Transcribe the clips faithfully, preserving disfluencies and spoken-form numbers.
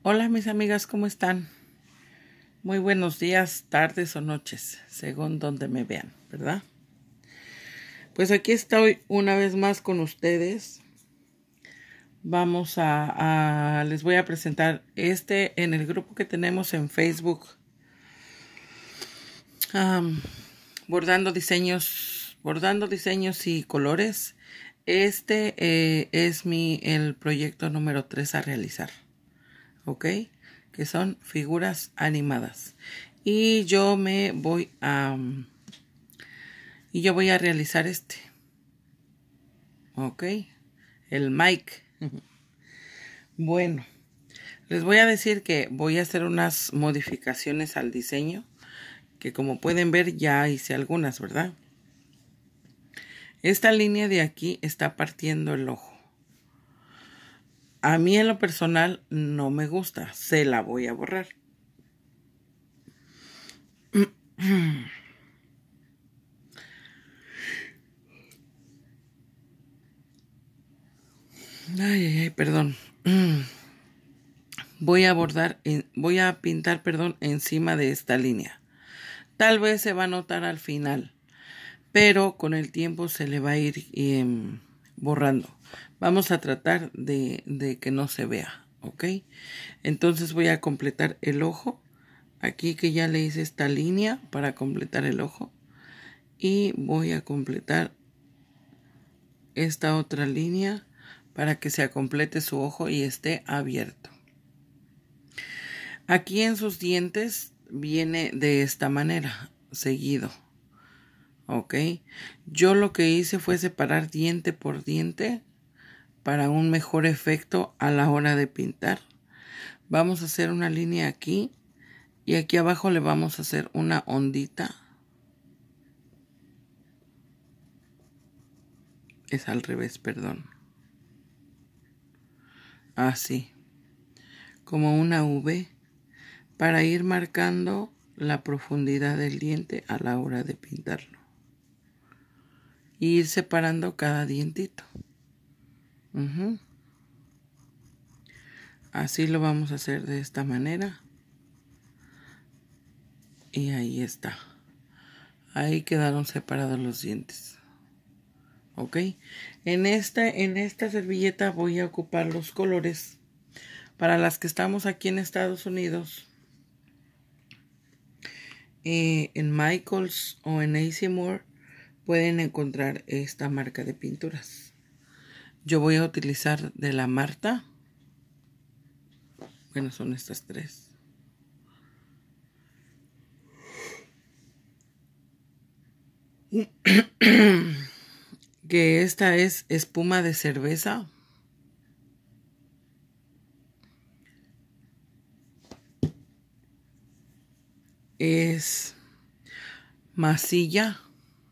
Hola mis amigas, ¿cómo están? Muy buenos días, tardes o noches, según donde me vean, ¿verdad? Pues aquí estoy una vez más con ustedes. Vamos a, a les voy a presentar este en el grupo que tenemos en Facebook. Um, bordando diseños, bordando diseños y colores. Este eh, es mi el proyecto número tres a realizar. ¿Ok? Que son figuras animadas. Y yo me voy a... Y yo voy a realizar este. ¿Ok? El Mike. Bueno, les voy a decir que voy a hacer unas modificaciones al diseño. Que como pueden ver ya hice algunas, ¿verdad? Esta línea de aquí está partiendo el ojo. A mí en lo personal no me gusta. Se la voy a borrar. Ay, ay, ay, perdón. Voy a bordar, voy a pintar, perdón, encima de esta línea. Tal vez se va a notar al final, pero con el tiempo se le va a ir eh, borrando. Vamos a tratar de, de que no se vea, ¿ok? Entonces voy a completar el ojo. Aquí que ya le hice esta línea para completar el ojo. Y voy a completar esta otra línea para que se complete su ojo y esté abierto. Aquí en sus dientes viene de esta manera, seguido. ¿Ok? Yo lo que hice fue separar diente por diente para un mejor efecto a la hora de pintar. Vamos a hacer una línea aquí y aquí abajo le vamos a hacer una ondita. Es al revés, perdón. Así. Como una V para ir marcando la profundidad del diente a la hora de pintarlo. Y ir separando cada dientito. Uh-huh. Así lo vamos a hacer de esta manera. Y ahí está. Ahí quedaron separados los dientes. ¿Ok? En esta, en esta servilleta voy a ocupar los colores. Para las que estamos aquí en Estados Unidos. Eh, en Michaels o en A C Moore pueden encontrar esta marca de pinturas. Yo voy a utilizar de la Marta. Bueno, son estas tres. Que esta es espuma de cerveza. Es masilla.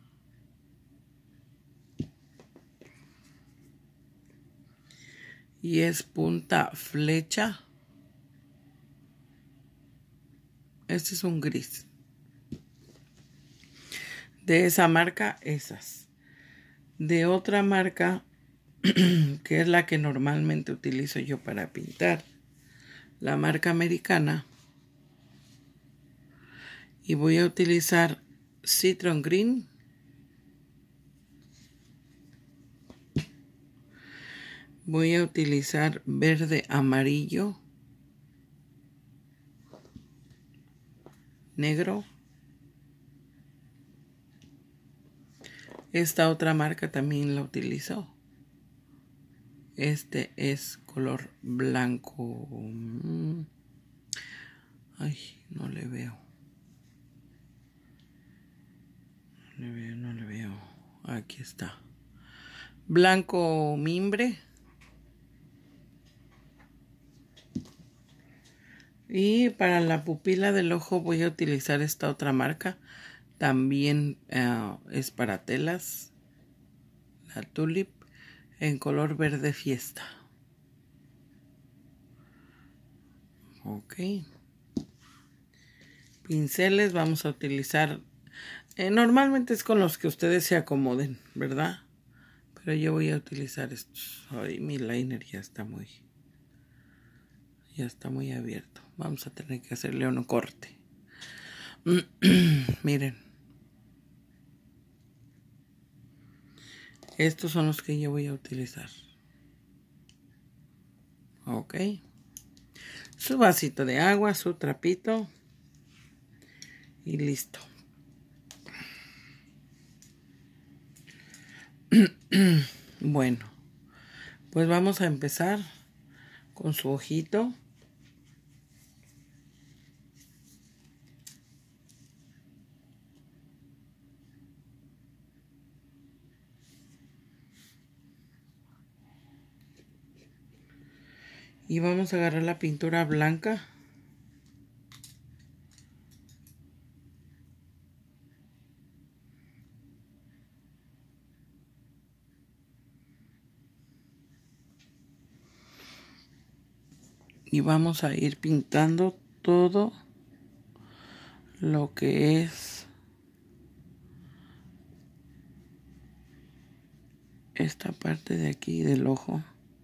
Y es punta flecha. Este es un gris. De esa marca, esas. De otra marca, que es la que normalmente utilizo yo para pintar. La marca americana. Y voy a utilizar Citron Green. Voy a utilizar verde amarillo. Negro. Esta otra marca también la utilizo. Este es color blanco. Ay, no le veo. No le veo, no le veo. Aquí está. Blanco mimbre. Y para la pupila del ojo voy a utilizar esta otra marca. También uh, es para telas. La Tulip en color verde fiesta. Ok. Pinceles vamos a utilizar. Eh, normalmente es con los que ustedes se acomoden, ¿verdad? Pero yo voy a utilizar estos. Ay, mi liner ya está muy... Ya está muy abierto. Vamos a tener que hacerle un corte. Miren. Estos son los que yo voy a utilizar. Ok. Su vasito de agua, su trapito. Y listo. Bueno. Pues vamos a empezar con su ojito. Y vamos a agarrar la pintura blanca. Y vamos a ir pintando todo lo que es esta parte de aquí del ojo.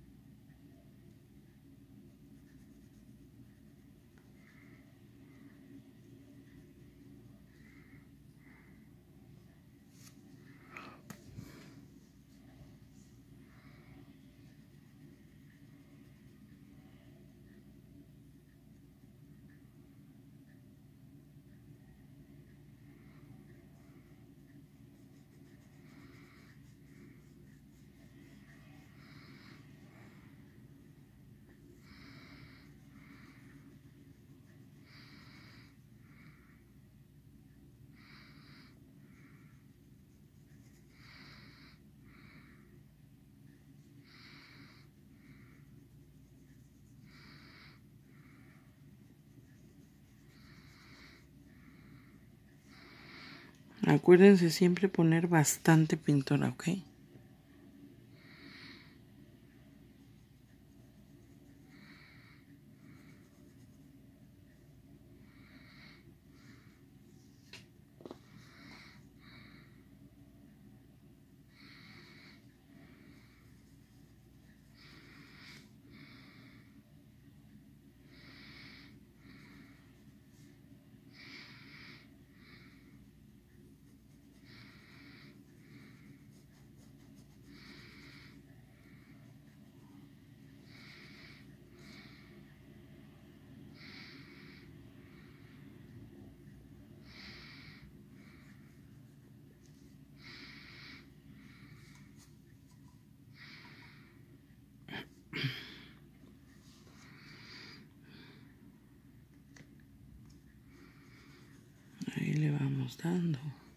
Acuérdense siempre poner bastante pintura, ¿ok? Ahí le vamos dando.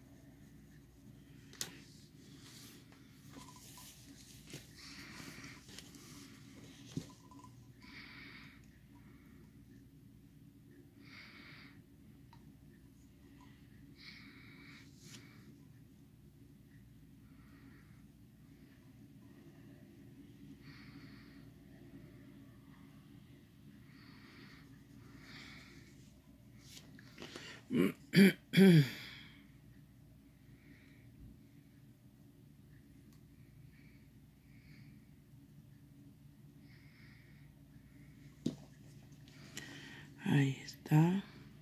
Ahí está.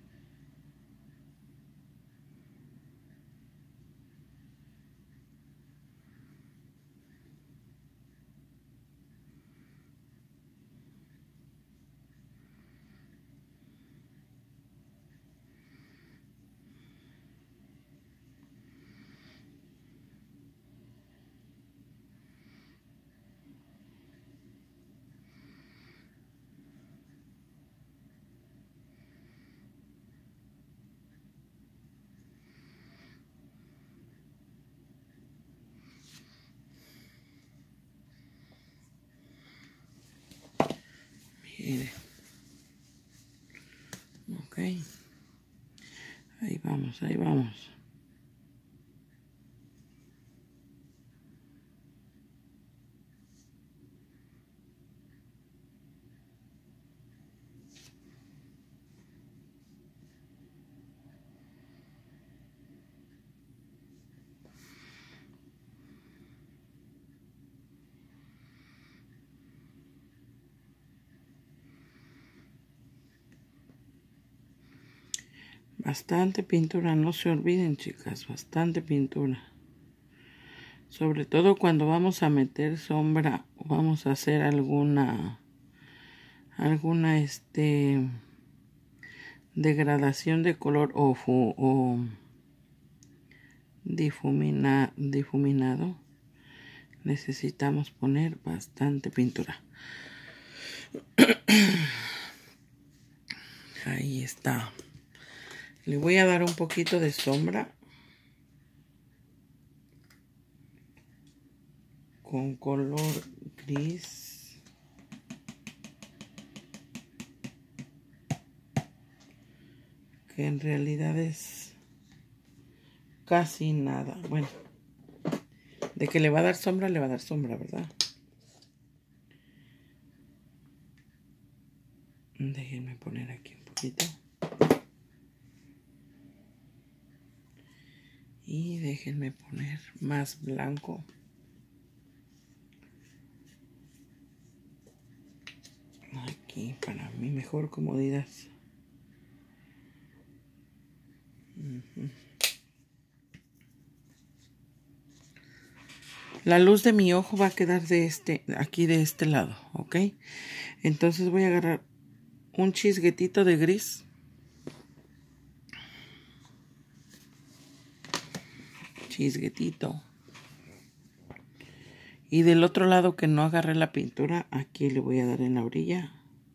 Mire. Ok. Ahí vamos, ahí vamos. Bastante pintura, no se olviden, chicas, bastante pintura. Sobre todo cuando vamos a meter sombra o vamos a hacer alguna alguna este degradación de color o, fu, o difumina, difuminado, necesitamos poner bastante pintura. Ahí está. Le voy a dar un poquito de sombra con color gris. Que en realidad es casi nada. Bueno, de que le va a dar sombra, le va a dar sombra, ¿verdad? Déjenme poner aquí un poquito. Y déjenme poner más blanco. Aquí para mi mejor comodidad. Uh-huh. La luz de mi ojo va a quedar de este, aquí de este lado, ¿ok? Entonces voy a agarrar un chisguetito de gris. Chisguetito. Y del otro lado que no agarré la pintura, aquí le voy a dar en la orilla.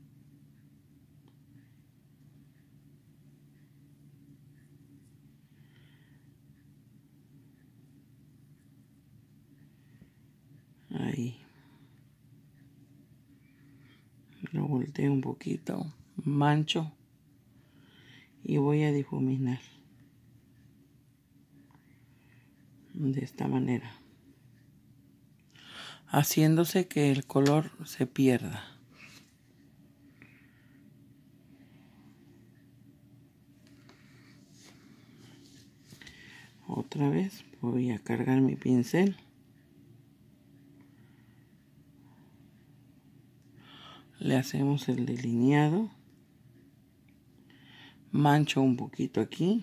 Ahí. Lo volteo un poquito. Mancho. Y voy a difuminar. De esta manera. Haciéndose que el color se pierda. Otra vez voy a cargar mi pincel. Le hacemos el delineado. Mancho un poquito aquí.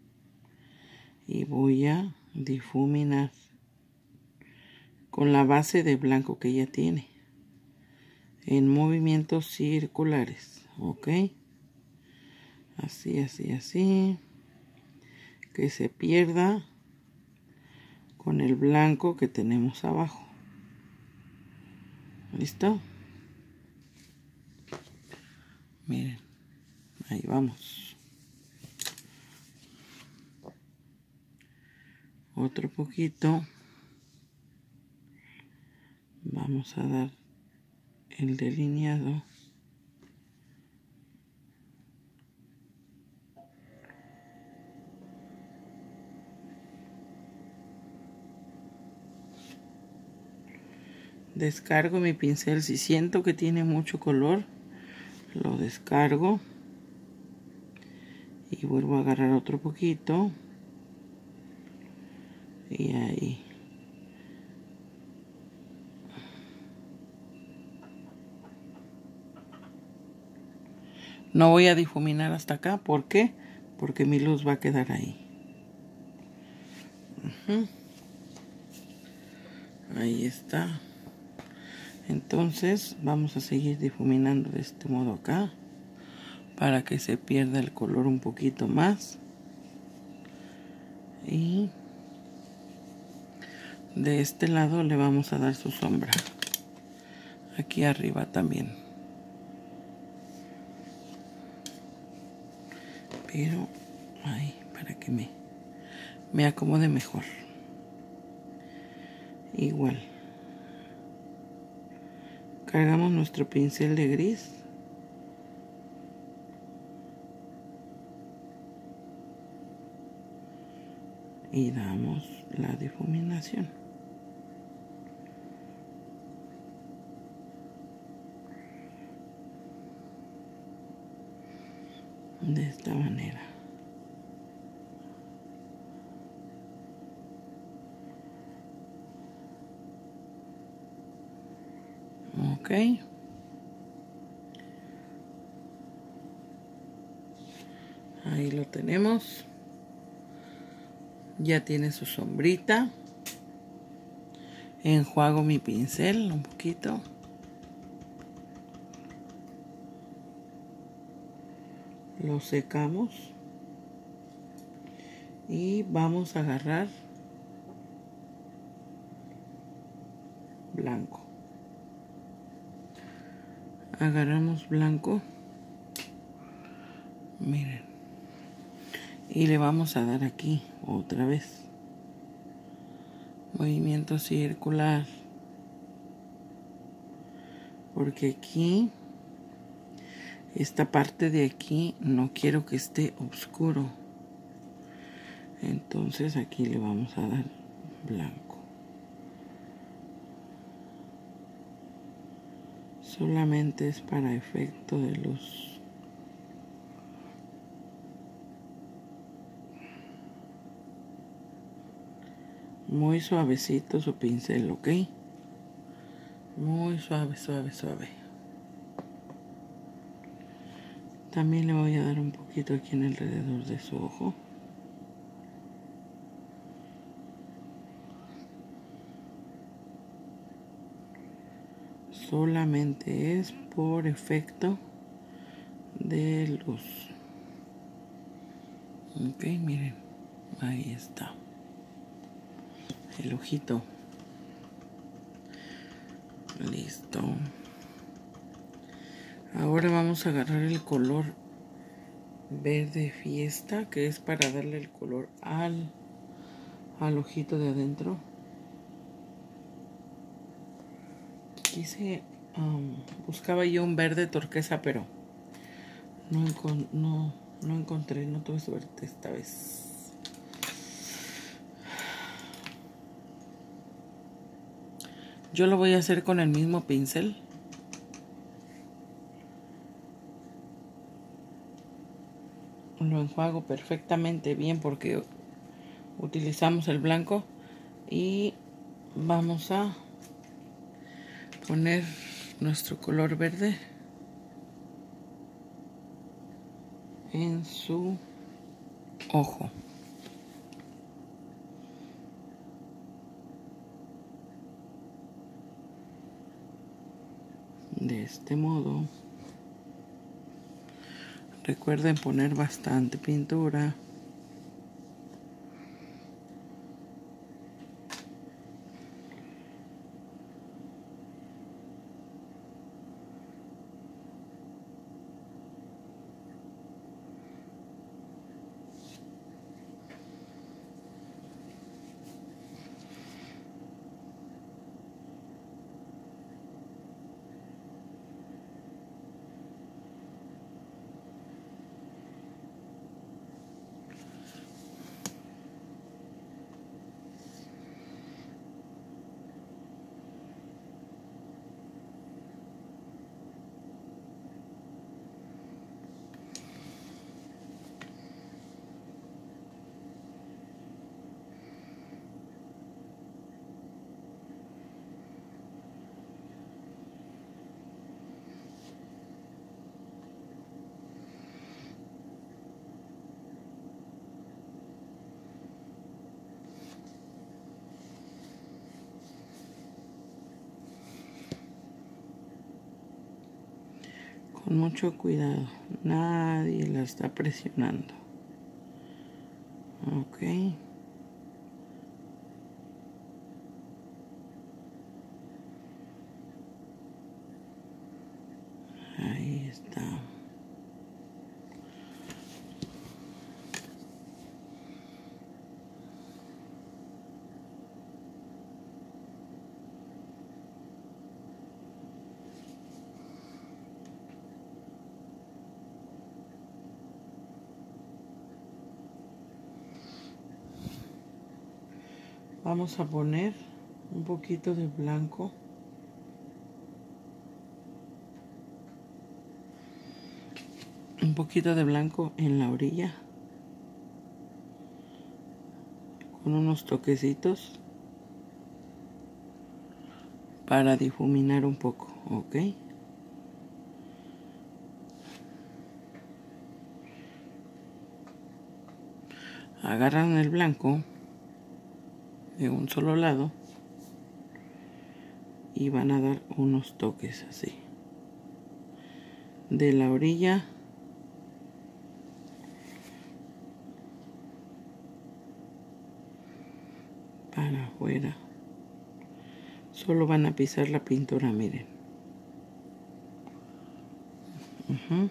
Y voy a difuminar con la base de blanco que ya tiene. En movimientos circulares. Ok. Así, así, así. Que se pierda con el blanco que tenemos abajo. ¿Listo? Miren, ahí vamos. Otro poquito. Vamos a dar el delineado. Descargo mi pincel. Si siento que tiene mucho color, lo descargo. Y vuelvo a agarrar otro poquito. Y ahí. No voy a difuminar hasta acá. ¿Por qué? Porque mi luz va a quedar ahí. Uh-huh. Ahí está. Entonces vamos a seguir difuminando de este modo acá. Para que se pierda el color un poquito más. Y de este lado le vamos a dar su sombra. Aquí arriba también. Pero ahí, para que me, me acomode mejor. Igual. Cargamos nuestro pincel de gris. Y damos la difuminación. De esta manera. Ok. Ahí lo tenemos. Ya tiene su sombrita. Enjuago mi pincel un poquito. Lo secamos. Y vamos a agarrar blanco. Agarramos blanco. Miren. Y le vamos a dar aquí otra vez. Movimiento circular. Porque aquí, esta parte de aquí, no quiero que esté oscuro. Entonces aquí le vamos a dar blanco. Solamente es para efecto de luz. Muy suavecito su pincel, ¿ok? Muy suave, suave, suave. También le voy a dar un poquito aquí en alrededor de su ojo. Solamente es por efecto de luz. Ok, miren. Ahí está. El ojito. Listo. Ahora vamos a agarrar el color verde fiesta, que es para darle el color al, al ojito de adentro. Quise, um, buscaba yo un verde turquesa, pero no, encon no, no encontré, no tuve suerte esta vez. Yo lo voy a hacer con el mismo pincel. Lo enjuago perfectamente bien porque utilizamos el blanco. Y vamos a poner nuestro color verde en su ojo. De este modo. Recuerden poner bastante pintura. Con mucho cuidado, nadie la está presionando. Ok. Ahí está. Vamos a poner un poquito de blanco. Un poquito de blanco en la orilla. Con unos toquecitos. Para difuminar un poco, ¿ok? Agarran el blanco de un solo lado y van a dar unos toques así de la orilla para afuera. Solo van a pisar la pintura, miren. Uh-huh.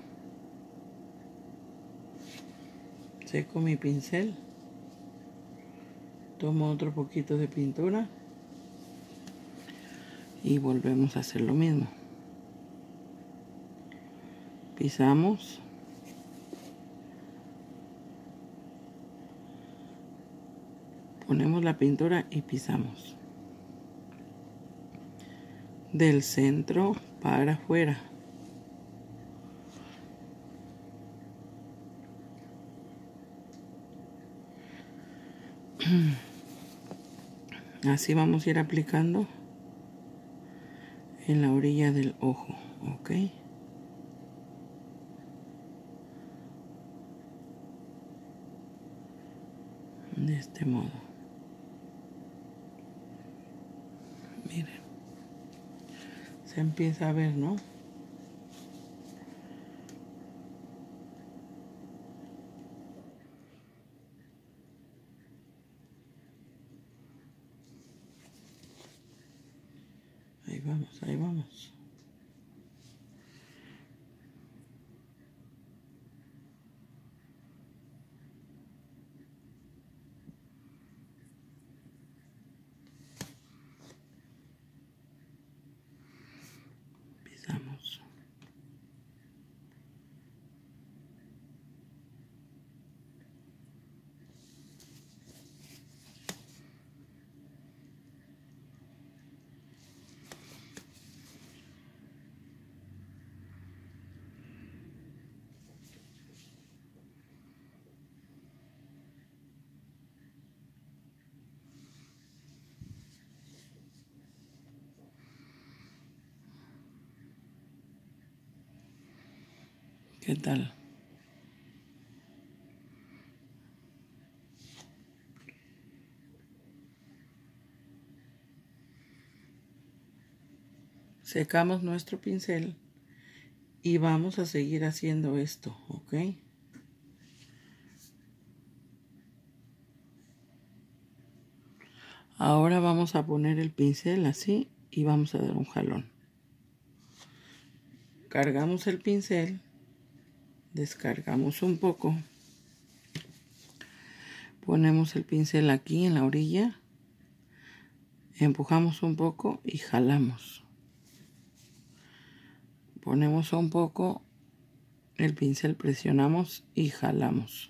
Seco mi pincel, tomo otro poquito de pintura y volvemos a hacer lo mismo. Pisamos, ponemos la pintura y pisamos del centro para afuera. Así vamos a ir aplicando en la orilla del ojo, ¿ok? De este modo. Miren. Se empieza a ver, ¿no? Ahí vamos, ahí vamos. Pisamos. ¿Qué tal? Secamos nuestro pincel y vamos a seguir haciendo esto, ¿ok? Ahora vamos a poner el pincel así y vamos a dar un jalón. Cargamos el pincel, descargamos un poco, ponemos el pincel aquí en la orilla, empujamos un poco y jalamos. Ponemos un poco el pincel, presionamos y jalamos.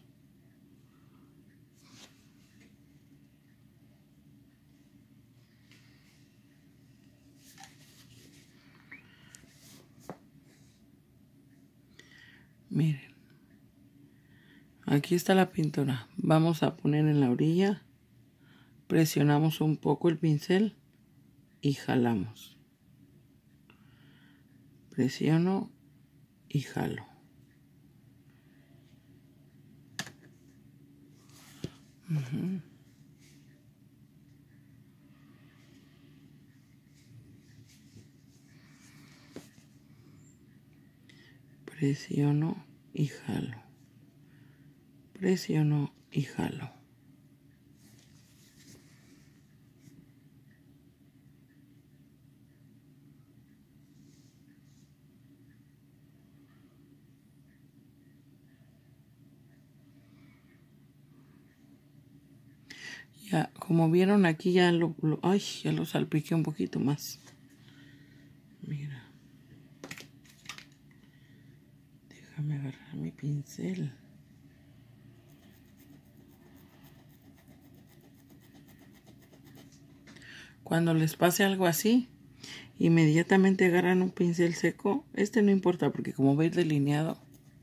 Miren, aquí está la pintura. Vamos a poner en la orilla, presionamos un poco el pincel y jalamos. Presiono y jalo. Uh-huh. Presiono y jalo. Presiono y jalo. Ya, como vieron aquí ya lo, lo, ay, ya lo salpiqué un poquito más. Mira. Déjame agarrar mi pincel. Cuando les pase algo así, inmediatamente agarran un pincel seco. Este no importa porque como veis delineado,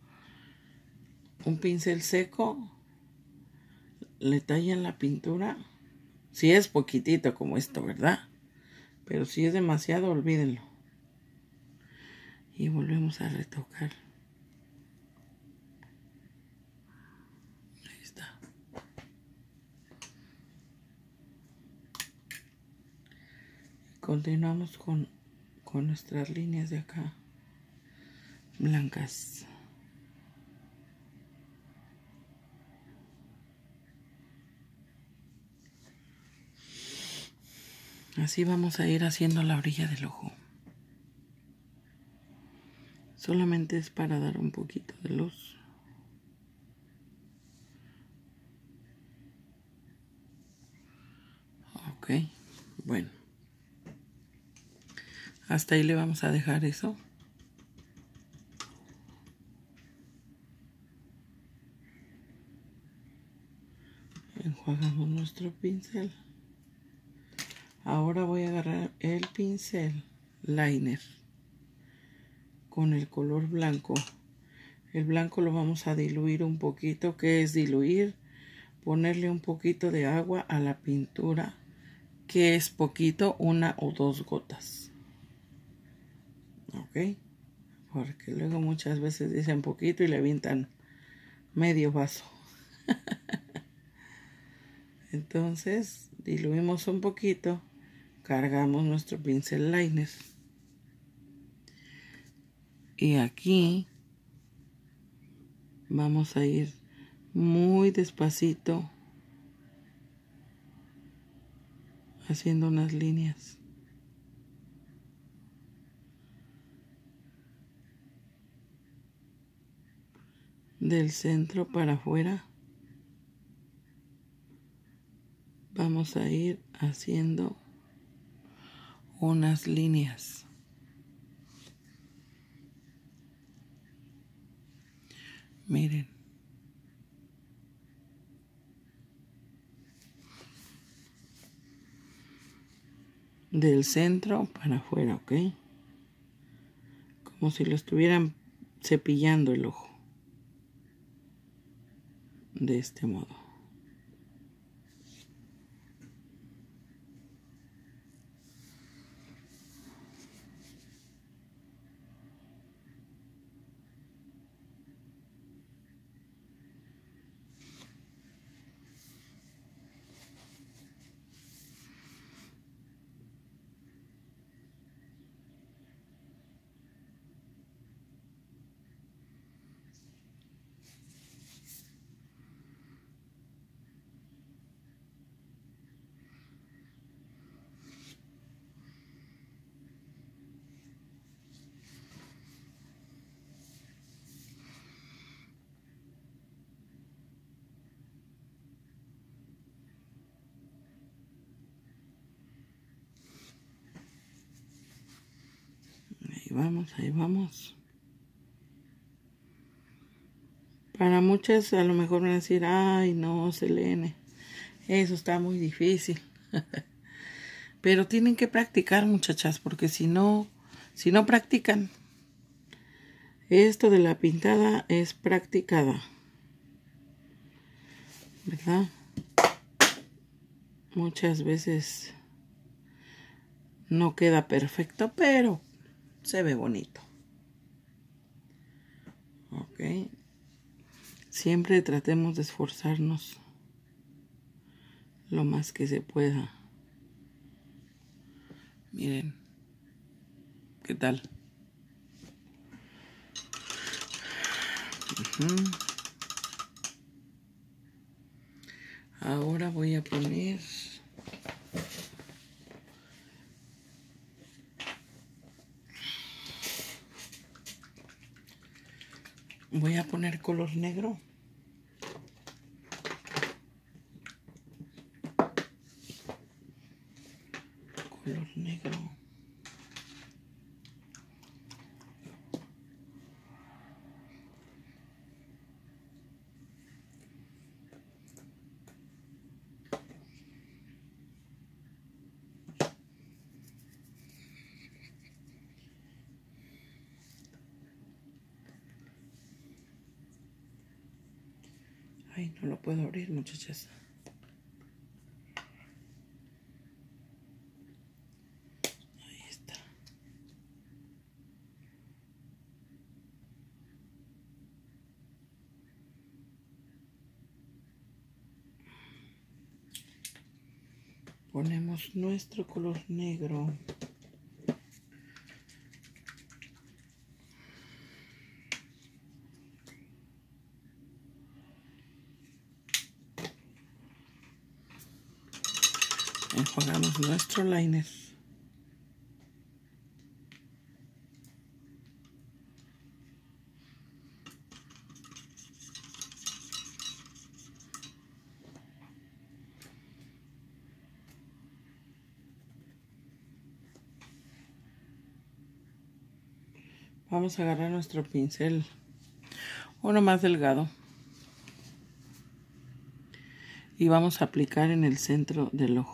un pincel seco, le tallan la pintura. Si es poquitito como esto, ¿verdad? Pero si es demasiado, olvídenlo. Y volvemos a retocar. Ahí está. continuamos con, con nuestras líneas de acá blancas. Así vamos a ir haciendo la orilla del ojo. Solamente es para dar un poquito de luz. Ok, bueno. Hasta ahí le vamos a dejar eso. Enjuagamos nuestro pincel. Ahora voy a agarrar el pincel liner con el color blanco. El blanco lo vamos a diluir un poquito. ¿Qué es diluir? Ponerle un poquito de agua a la pintura, que es poquito, una o dos gotas. Ok, porque luego muchas veces dicen poquito y le avientan medio vaso. Entonces diluimos un poquito, cargamos nuestro pincel liner y aquí vamos a ir muy despacito haciendo unas líneas. Del centro para afuera vamos a ir haciendo unas líneas. Miren. Del centro para afuera, ¿ok? Como si lo estuvieran cepillando el ojo. De este modo. Ahí vamos, ahí vamos. Para muchas a lo mejor van a decir, ay no, Selene, eso está muy difícil. Pero tienen que practicar, muchachas, porque si no, si no practican, esto de la pintada es practicada, ¿verdad? Muchas veces no queda perfecto, pero se ve bonito. Ok. Siempre tratemos de esforzarnos lo más que se pueda. Miren, ¿qué tal? Uh-huh. Ahora voy a poner voy a poner color negro. Color negro. Ay, no lo puedo abrir, muchachas. Ahí está. Ponemos nuestro color negro. enjuagamos nuestro liner. Vamos a agarrar nuestro pincel, uno más delgado, y vamos a aplicar en el centro del ojo.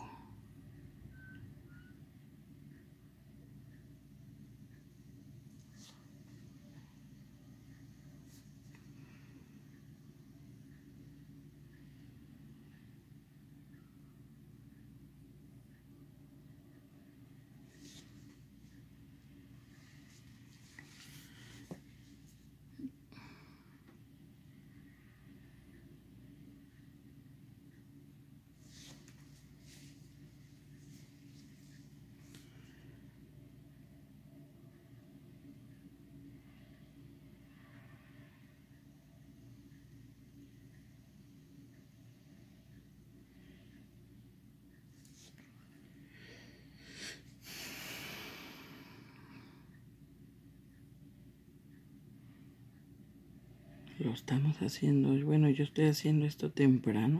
Lo estamos haciendo, bueno, yo estoy haciendo esto temprano,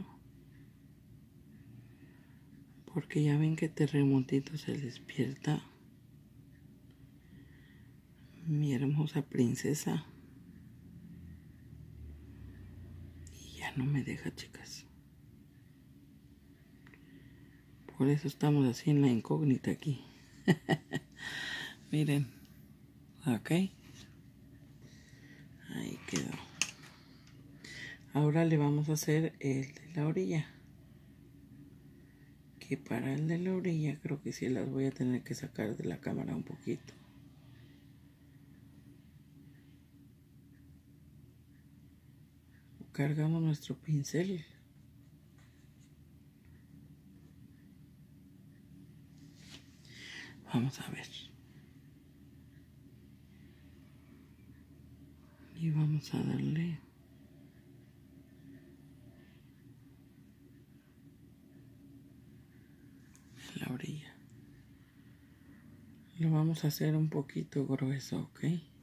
porque ya ven que terremotito se despierta mi hermosa princesa y ya no me deja, chicas. Por eso estamos así en la incógnita aquí. Miren, ok, ahí quedó. Ahora le vamos a hacer el de la orilla, que para el de la orilla creo que sí las voy a tener que sacar de la cámara un poquito. Cargamos nuestro pincel. Vamos a ver. Y vamos a darle en la orilla. Lo vamos a hacer un poquito grueso, ¿ok?